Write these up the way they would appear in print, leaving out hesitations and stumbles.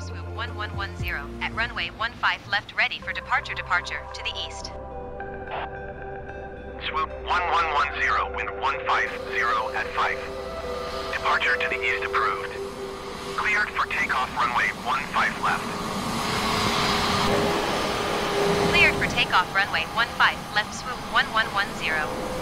Swoop 1110 at runway 15 left ready for departure to the east. Swoop 1110, wind 150 at 5. Departure to the east approved. Cleared for takeoff runway 15 left. Cleared for takeoff runway 15 left Swoop 1110.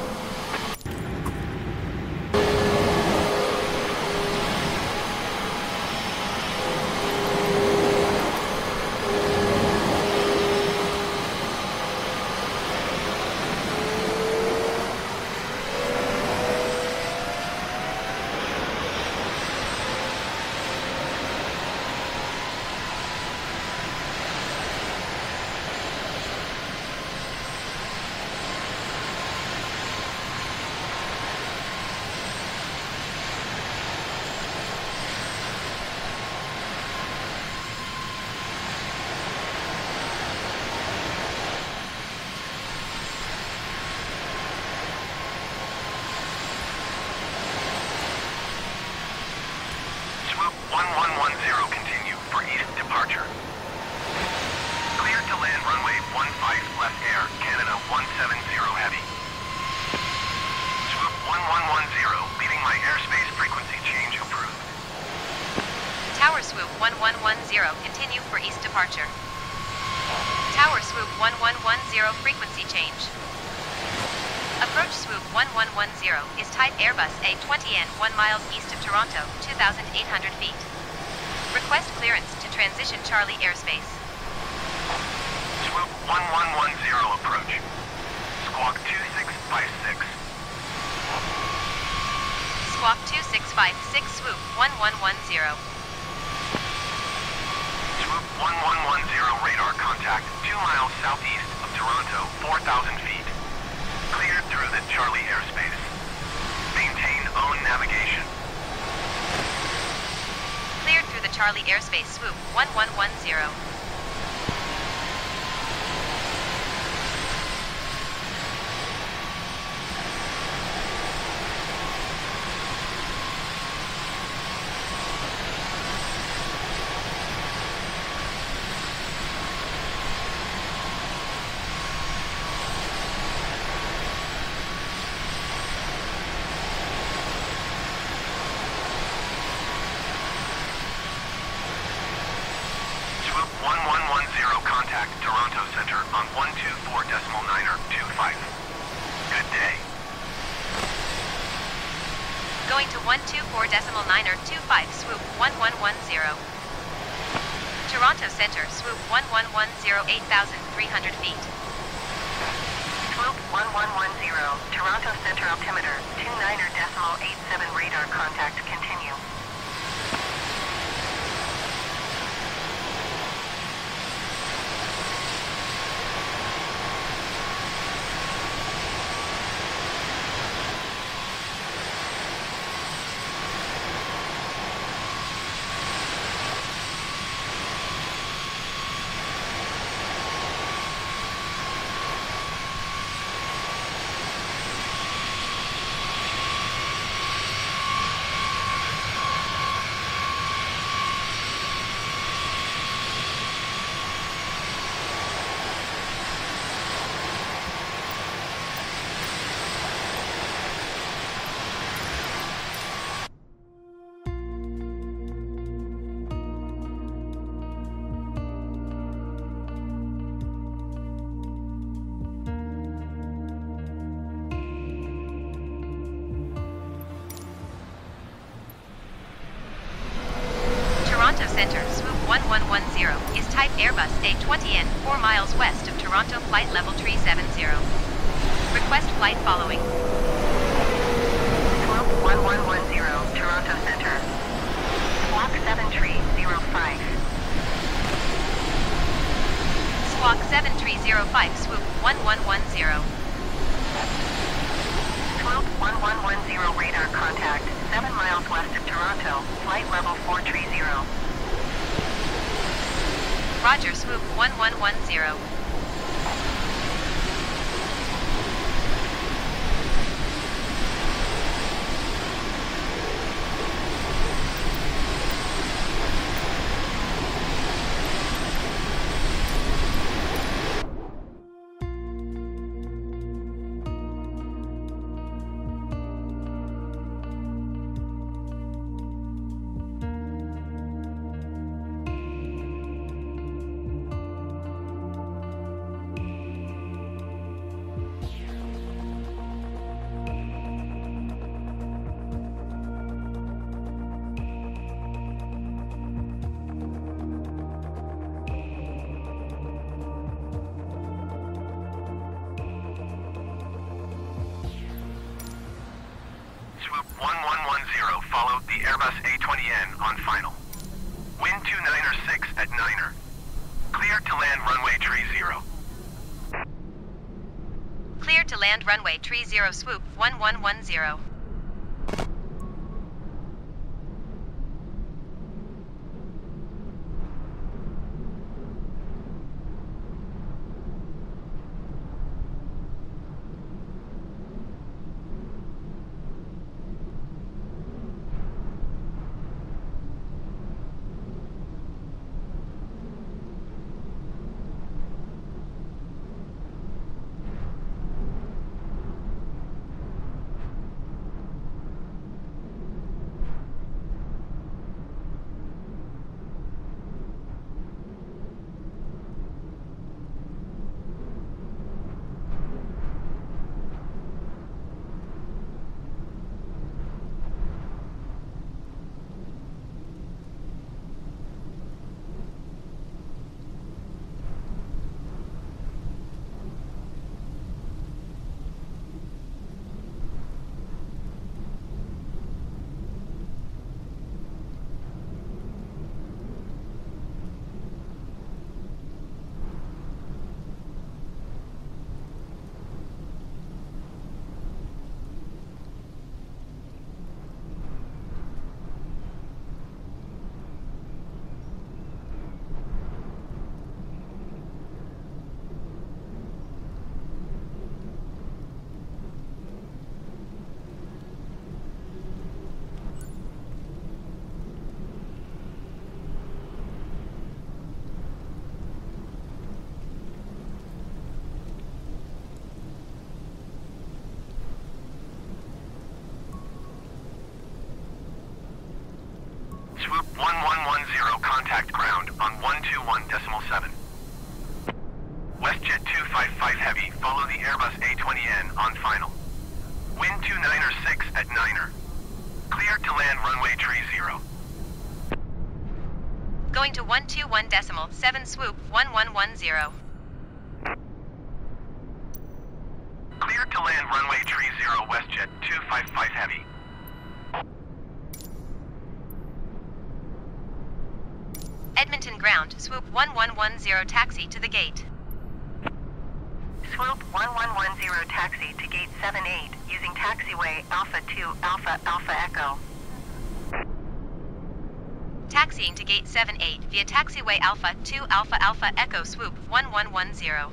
Swoop 1110, continue for east departure. Cleared to land runway 15 left air, Canada 170 heavy. Swoop 1110, leaving my airspace frequency change approved. Tower Swoop 1110, continue for east departure. Tower Swoop 1110, frequency change. Approach Swoop 1110 is type Airbus A20N 1 miles east of Toronto, 2,800 feet. Request clearance to transition Charlie airspace. Swoop 1110 approach. Squawk 2656. Squawk 2656 Swoop 1110. Swoop 1110 radar contact 2 miles southeast of Toronto, 4,000 feet. Cleared through the Charlie airspace. Maintain own navigation. Cleared through the Charlie airspace Swoop 1110. Swoop 1110 contact Toronto Center on 124.925. Good day. Going to 124.925 Swoop 1110. Toronto Center Swoop 1110, 8,300 feet. Swoop 1110, Toronto Center altimeter 29.87 radar contact continue. Toronto Center Swoop 1110 is type Airbus A20N 4 miles west of Toronto, flight level 370. Request flight following. Swoop 1110, Toronto Center. Squawk 7305. Squawk 7305 Swoop 1110. Swoop 1110 radar contact 7 miles west of Toronto, flight level 430. Roger Swoop 1110. Airbus A20N on final. Wind 296 at Niner. Clear to land runway tree 0. Clear to land runway tree 0 swoop 1110. Swoop 1110, contact ground on 121.7. WestJet 255 Heavy, follow the Airbus A20N on final. Wind 296 at Niner. Clear to land runway tree 0. Going to 121.7 swoop 1110. Clear to land runway tree 0, WestJet 255 Heavy. Edmonton ground, swoop 1110 taxi to the gate. Swoop 1110 taxi to gate 78 using taxiway Alpha 2 Alpha Alpha Echo. Taxiing to gate 78 via taxiway Alpha 2 Alpha Alpha Echo swoop 1110.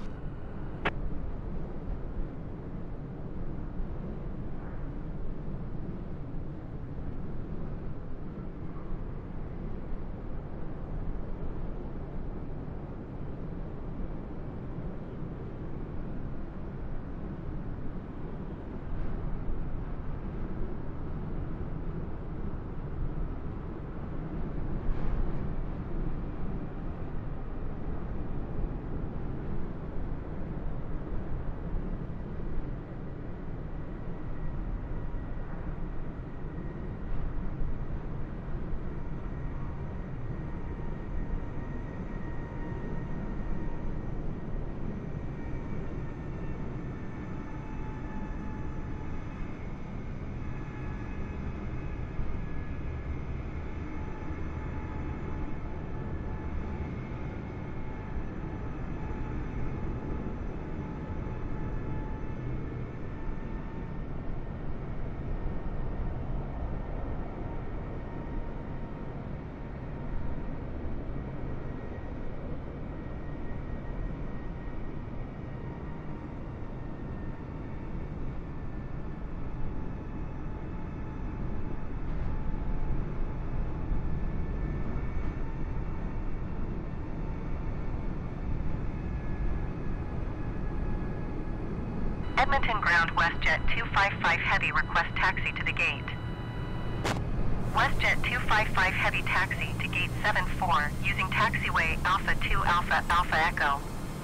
Edmonton ground WestJet 255 Heavy request taxi to the gate. WestJet 255 Heavy taxi to gate 74 using taxiway Alpha 2 Alpha Alpha Echo.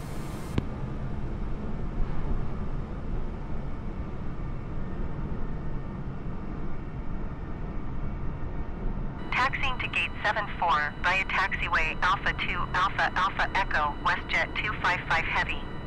Taxiing to gate 74 via taxiway Alpha 2 Alpha Alpha Echo WestJet 255 Heavy.